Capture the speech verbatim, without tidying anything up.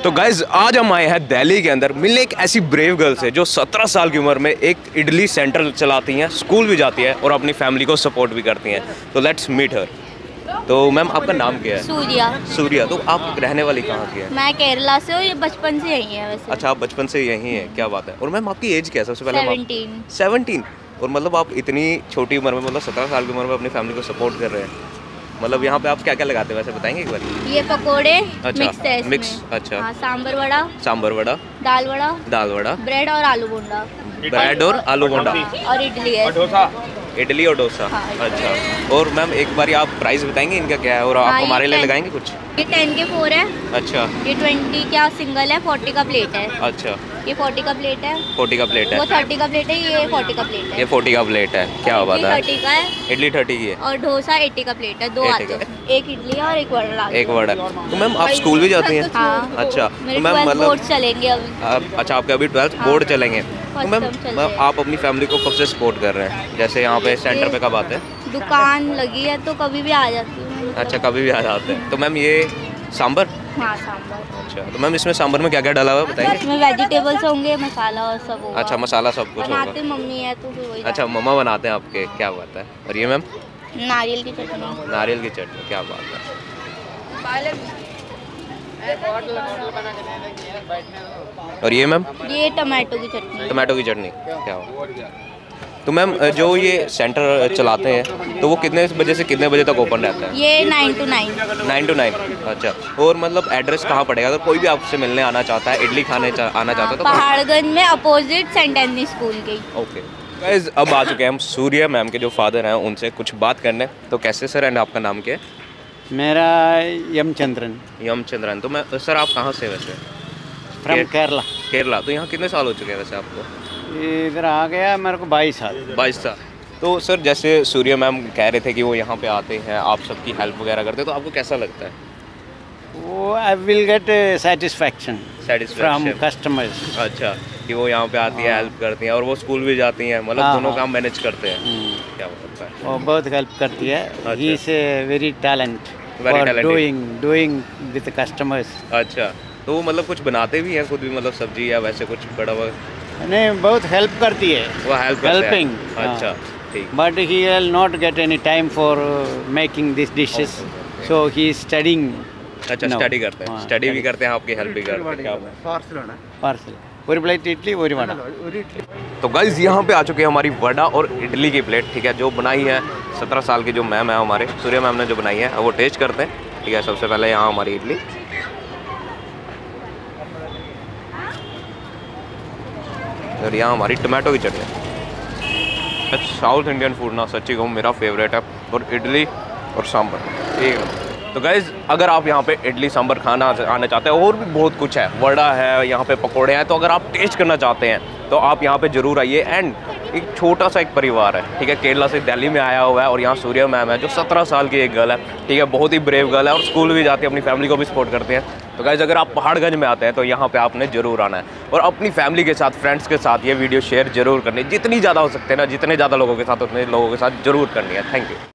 तो गाइज आज हम आए हैं दिल्ली के अंदर मिलने एक ऐसी ब्रेव गर्ल से जो सत्रह साल की उम्र में एक इडली सेंटर चलाती हैं, स्कूल भी जाती है और अपनी फैमिली को सपोर्ट भी करती हैं। तो लेट्स मीट हर। तो मैम आपका नाम क्या है? सूर्या। सूर्या। तो आप रहने वाली कहाँ की है? मैं केरला से हूँ, ये बचपन से यही है वैसे। अच्छा, आप बचपन से यहीं हैं, क्या बात है। और मैम आपकी एज क्या है सबसे पहले? सेवनटीन। सेवनटीन। और मतलब आप इतनी छोटी उम्र में, मतलब सत्रह साल की उम्र में अपनी फैमिली को सपोर्ट कर रहे हैं। मतलब यहाँ पे आप क्या क्या लगाते हैं वैसे बताएंगे एक बार? ये पकोड़े अच्छा, मिक्स है इसमें। मिक्स, अच्छा। हाँ, सांबर वड़ा, सांबर वड़ा, दाल वड़ा, दाल वड़ा, ब्रेड और आलू बोंडा, ब्रेड और आलू बोंडा, और इडली है। इडली और डोसा। हाँ, अच्छा। और मैम एक बार आप प्राइस बताएंगे इनका क्या है और आप हाँ, हमारे लिए ten- लगाएंगे कुछ? ये टेन के फोर है। अच्छा। ये ट्वेंटी का सिंगल है, फोर्टी का प्लेट है। अच्छा, ये फोर्टी का प्लेट है, फोर्टी का प्लेट है। वो थर्टी का प्लेट है, ये फोर्टी का प्लेट है। ये फोर्टी का प्लेट है, क्या बात है। थर्टी का है इडली थर्टी की है और डोसा एट्टी का प्लेट है। दो अस्सी आते का। हैं, एक इडली है और एक वड़ा डाल एक वर्ड है। तो मैम आप स्कूल भी जाती हैं? हाँ। अच्छा। मेरे तो मैम ट्वेल्थ मतलब बोर्ड चलेंगे अभी। आप, अच्छा आपके अभी ट्वेल्थ हाँ। बोर्ड चलेंगे। तो First मैम term चल मैम रहे हैं। आप अपनी फैमिली को कब से सपोर्ट कर रहे हैं? जैसे यहाँ पे सेंटर पे कब आते हैं? दुकान लगी है तो कभी भी आ जाती हूँ। अच्छा, कभी भी आ जाते हैं। तो मैम ये सांबर? हाँ, सांभर। अच्छा। तो मैम इसमें सांबर में क्या क्या डाला हुआ है बताएंगे? इसमें वेजिटेबल्स होंगे, मसाला और सब होगा। अच्छा, मसाला सब कुछ बनाते होगा। मम्मी है तो फिर वही अच्छा, मम्मा बनाते हैं आपके, क्या बात है। और ये मैम? डालते हैं। नारियल की चटनी। नारियल की चटनी, क्या बात है। और ये मैम? ये टमाटो की चटनी। टमाटो की चटनी, क्या बात है। तो मैम जो ये सेंटर चलाते हैं तो वो कितने बजे से कितने बजे तक ओपन रहता है? ये nine two nine. Nine two nine. अच्छा। और मतलब एड्रेस कहाँ पड़ेगा अगर कोई भी आपसे मिलने आना चाहता है, इडली खाने चा, आना चाहता है तो? पहाड़गंज में अपोजिट सेंट एंथनी स्कूल के। ओके गाइस, अब आ चुके हैं हम सूर्या मैम के जो फादर हैं उनसे कुछ बात करने। तो कैसे सर, एंड आपका नाम क्या है? मेरा यमचंद्रन। यमचंद्रन। तो मैं सर आप कहाँ से वैसे? फ्रॉम केरला। केरला। तो यहाँ कितने साल हो चुके हैं वैसे आपको? इधर आ गया मेरे को बाईस साल। बाईस साल। तो सर जैसे सूर्या मैम कह रहे थे कि वो यहाँ पे आते हैं, आप सबकी हेल्प वगैरह करते हैं, तो आपको कैसा लगता है? वो I will get satisfaction from satisfaction. Customers. अच्छा, कि वो यहाँ पे आती है, हेल्प करती हैं और वो स्कूल भी जाती हैं, मतलब हाँ, दोनों हाँ। काम मैनेज करते हैं, क्या होता है। वो बहुत हेल्प करती है। He is a very talent Very for talented. Doing doing with customers. अच्छा। तो वो मतलब कुछ बनाते भी हैं खुद भी, मतलब सब्जी या वैसे कुछ बड़ा वगैरह? नहीं, बहुत हेल्प करती है। वो हेल्प करते हैं। हेल्पिंग। अच्छा, ठीक। But he will not get any time for making this dishes, so he is studying. अच्छा, No. स्टडी करते हैं, हाँ, स्टडी भी study. करते हैं, आपकी हेल्प भी करते हैं, क्या बात है। पार्सल ഒരു പ്ലേറ്റ് ഇഡ്ഡലി ഒരു വട। तो गाइज यहाँ पे आ चुके हैं हमारी वड़ा और इडली की प्लेट, ठीक है, जो बनाई है सत्रह साल की जो मैम है हमारे सूर्या मैम ने जो बनाई है, वो टेस्ट करते हैं, ठीक है। सबसे पहले यहाँ हमारी इडली, और यहाँ हमारी टमाटो की चटनी। साउथ इंडियन फूड ना सच्ची कहूँ मेरा फेवरेट है, और इडली और सांभर, ठीक है। तो गाइज़ अगर आप यहाँ पे इडली सांभर खाना आना चाहते हैं, और भी बहुत कुछ है, वड़ा है, यहाँ पे पकोड़े हैं, तो अगर आप टेस्ट करना चाहते हैं तो आप यहाँ पे ज़रूर आइए। एंड एक छोटा सा एक परिवार है, ठीक है, केरला से दिल्ली में आया हुआ है, और यहाँ सूर्या मैम है जो सत्रह साल की एक गर्ल है, ठीक है, बहुत ही ब्रेव गर्ल है, और स्कूल भी जाती है, अपनी फैमिली को भी सपोर्ट करते हैं। तो गाइज़ अगर आप पहाड़गंज में आते हैं तो यहाँ पे आपने ज़रूर आना है, और अपनी फैमिली के साथ, फ्रेंड्स के साथ ये वीडियो शेयर जरूर करनी है, जितनी ज़्यादा हो सकते हैं ना, जितने ज़्यादा लोगों के साथ उतने लोगों के साथ जरूर करनी है। Thank you.